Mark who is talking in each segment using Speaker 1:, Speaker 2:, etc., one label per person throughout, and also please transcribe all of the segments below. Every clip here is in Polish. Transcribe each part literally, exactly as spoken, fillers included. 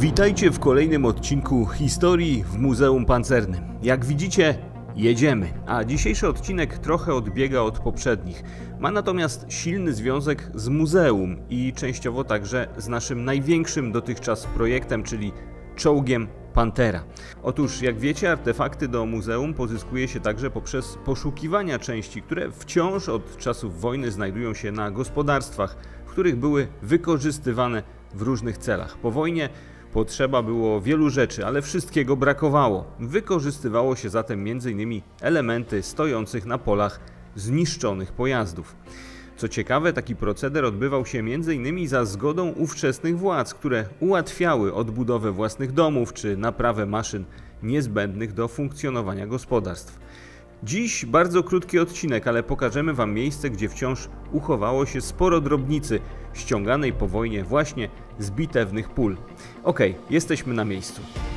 Speaker 1: Witajcie w kolejnym odcinku Historii w Muzeum Pancernym. Jak widzicie, jedziemy, a dzisiejszy odcinek trochę odbiega od poprzednich. Ma natomiast silny związek z muzeum i częściowo także z naszym największym dotychczas projektem, czyli czołgiem Pantera. Otóż, jak wiecie, artefakty do muzeum pozyskuje się także poprzez poszukiwania części, które wciąż od czasów wojny znajdują się na gospodarstwach, w których były wykorzystywane w różnych celach. Po wojnie potrzeba było wielu rzeczy, ale wszystkiego brakowało. Wykorzystywało się zatem między innymi elementy stojących na polach zniszczonych pojazdów. Co ciekawe, taki proceder odbywał się między innymi za zgodą ówczesnych władz, które ułatwiały odbudowę własnych domów czy naprawę maszyn niezbędnych do funkcjonowania gospodarstw. Dziś bardzo krótki odcinek, ale pokażemy Wam miejsce, gdzie wciąż uchowało się sporo drobnicy ściąganej po wojnie właśnie z bitewnych pól. Ok, jesteśmy na miejscu.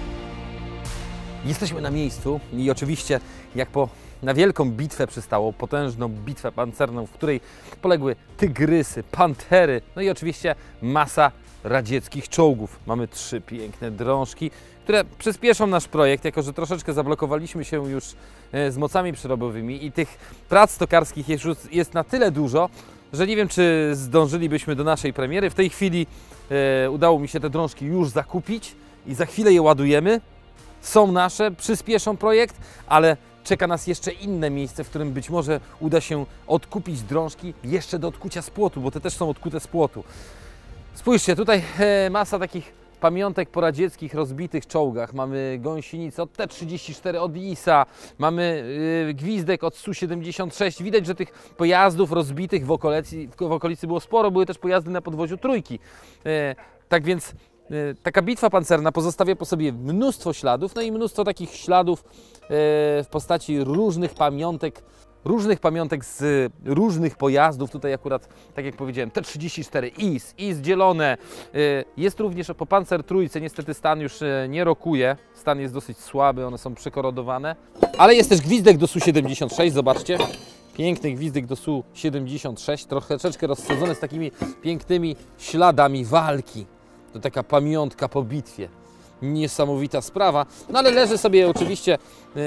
Speaker 2: Jesteśmy na miejscu i oczywiście jak po na wielką bitwę przystało, potężną bitwę pancerną, w której poległy tygrysy, pantery, no i oczywiście masa radzieckich czołgów. Mamy trzy piękne drążki, które przyspieszą nasz projekt, jako że troszeczkę zablokowaliśmy się już z mocami przerobowymi i tych prac tokarskich jest, już, jest na tyle dużo, że nie wiem, czy zdążylibyśmy do naszej premiery. W tej chwili e, udało mi się te drążki już zakupić i za chwilę je ładujemy. Są nasze, przyspieszą projekt, ale czeka nas jeszcze inne miejsce, w którym być może uda się odkupić drążki jeszcze do odkucia z płotu, bo te też są odkute z płotu. Spójrzcie, tutaj e, masa takich pamiątek po radzieckich rozbitych czołgach. Mamy gąsienicę od T trzydzieści cztery od I S A, mamy y, gwizdek od S U siedemdziesiąt sześć. Widać, że tych pojazdów rozbitych w okolicy, w okolicy było sporo. Były też pojazdy na podwoziu trójki. E, tak więc y, taka bitwa pancerna pozostawia po sobie mnóstwo śladów, no i mnóstwo takich śladów y, w postaci różnych pamiątek, różnych pamiątek z różnych pojazdów. Tutaj akurat, tak jak powiedziałem, T trzydzieści cztery I S, I S dzielone. Jest również po Panzer trójce, niestety stan już nie rokuje. Stan jest dosyć słaby, one są przekorodowane. Ale jest też gwizdek do S U siedemdziesiąt sześć, zobaczcie. Piękny gwizdek do S U siedemdziesiąt sześć, troszeczkę rozsadzony z takimi pięknymi śladami walki. To taka pamiątka po bitwie. Niesamowita sprawa. No ale leży sobie oczywiście Yy,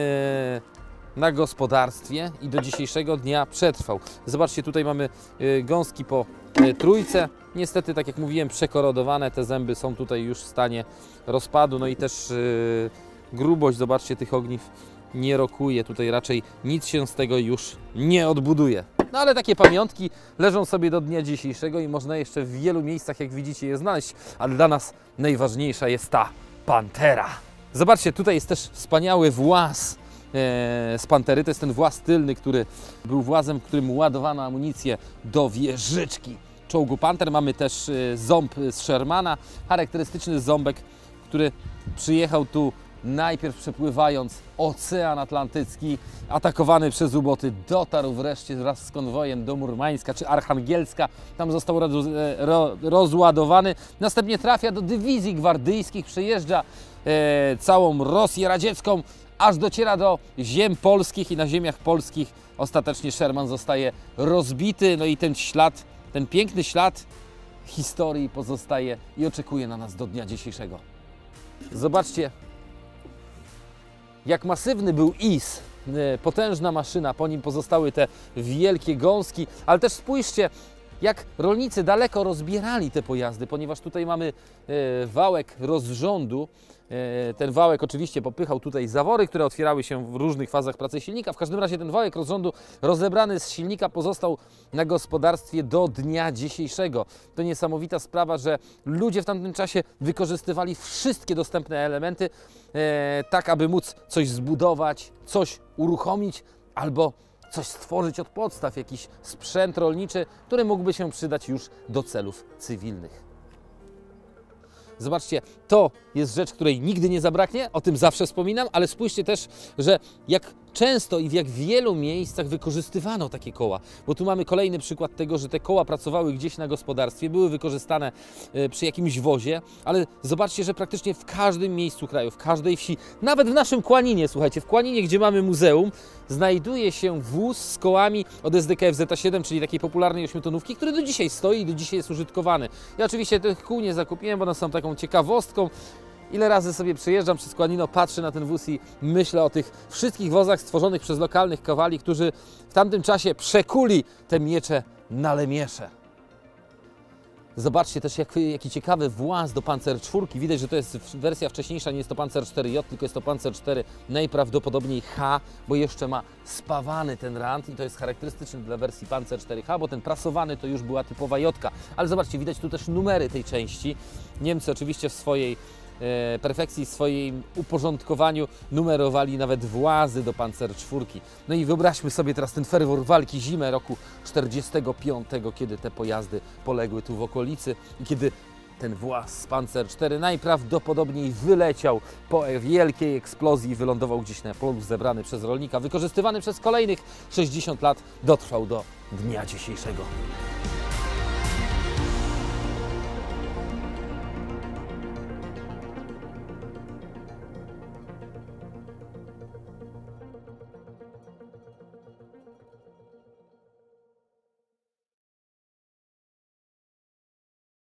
Speaker 2: na gospodarstwie i do dzisiejszego dnia przetrwał. Zobaczcie, tutaj mamy y, gąski po y, trójce. Niestety, tak jak mówiłem, przekorodowane. Te zęby są tutaj już w stanie rozpadu. No i też y, grubość, zobaczcie, tych ogniw nie rokuje. Tutaj raczej nic się z tego już nie odbuduje. No ale takie pamiątki leżą sobie do dnia dzisiejszego i można jeszcze w wielu miejscach, jak widzicie, je znaleźć. Ale dla nas najważniejsza jest ta Pantera. Zobaczcie, tutaj jest też wspaniały właz z Pantery. To jest ten właz tylny, który był włazem, którym ładowano amunicję do wieżyczki czołgu Panter. Mamy też ząb z Shermana, charakterystyczny ząbek, który przyjechał tu najpierw przepływając Ocean Atlantycki, atakowany przez uboty, dotarł wreszcie wraz z konwojem do Murmańska czy Archangielska. Tam został ro, ro, rozładowany. Następnie trafia do dywizji gwardyjskich, przejeżdża e, całą Rosję radziecką, aż dociera do ziem polskich i na ziemiach polskich ostatecznie Sherman zostaje rozbity. No i ten ślad, ten piękny ślad historii pozostaje i oczekuje na nas do dnia dzisiejszego. Zobaczcie, jak masywny był I S, potężna maszyna, po nim pozostały te wielkie gąski, ale też spójrzcie, jak rolnicy daleko rozbierali te pojazdy, ponieważ tutaj mamy wałek rozrządu. Ten wałek oczywiście popychał tutaj zawory, które otwierały się w różnych fazach pracy silnika. W każdym razie ten wałek rozrządu rozebrany z silnika pozostał na gospodarstwie do dnia dzisiejszego. To niesamowita sprawa, że ludzie w tamtym czasie wykorzystywali wszystkie dostępne elementy, e, tak aby móc coś zbudować, coś uruchomić albo coś stworzyć od podstaw, jakiś sprzęt rolniczy, który mógłby się przydać już do celów cywilnych. Zobaczcie, to jest rzecz, której nigdy nie zabraknie, o tym zawsze wspominam, ale spójrzcie też, że jak często i w jak wielu miejscach wykorzystywano takie koła, bo tu mamy kolejny przykład tego, że te koła pracowały gdzieś na gospodarstwie, były wykorzystane przy jakimś wozie, ale zobaczcie, że praktycznie w każdym miejscu kraju, w każdej wsi, nawet w naszym Kłaninie, słuchajcie, w Kłaninie, gdzie mamy muzeum, znajduje się wóz z kołami od S D K F Z siedem, czyli takiej popularnej ośmiotonówki, który do dzisiaj stoi i do dzisiaj jest użytkowany. Ja oczywiście tych kół nie zakupiłem, bo one są taką ciekawostką. Ile razy sobie przyjeżdżam przez Składnino, patrzę na ten wóz i myślę o tych wszystkich wozach stworzonych przez lokalnych kowali, którzy w tamtym czasie przekuli te miecze na lemiesze. Zobaczcie też, jak, jaki ciekawy właz do Panzer cztery. Widać, że to jest wersja wcześniejsza, nie jest to Panzer cztery J, tylko jest to Panzer cztery, najprawdopodobniej H, bo jeszcze ma spawany ten rant i to jest charakterystyczne dla wersji Panzer cztery H, bo ten prasowany to już była typowa Jotka. Ale zobaczcie, widać tu też numery tej części. Niemcy oczywiście w swojej e, perfekcji, w swoim uporządkowaniu numerowali nawet włazy do Panzer cztery. No i wyobraźmy sobie teraz ten ferwor walki, zimę roku czterdziestego piątego, kiedy te pojazdy poległy tu w okolicy i kiedy ten właz z Panzer cztery najprawdopodobniej wyleciał po wielkiej eksplozji i wylądował gdzieś na polu zebrany przez rolnika, wykorzystywany przez kolejnych sześćdziesiąt lat, dotrwał do dnia dzisiejszego.